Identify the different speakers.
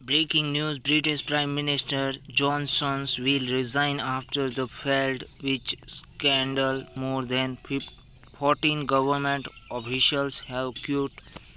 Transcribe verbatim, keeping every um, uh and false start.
Speaker 1: Breaking news: British Prime Minister Johnson will resign after the failed witch scandal. More than fourteen government officials have quit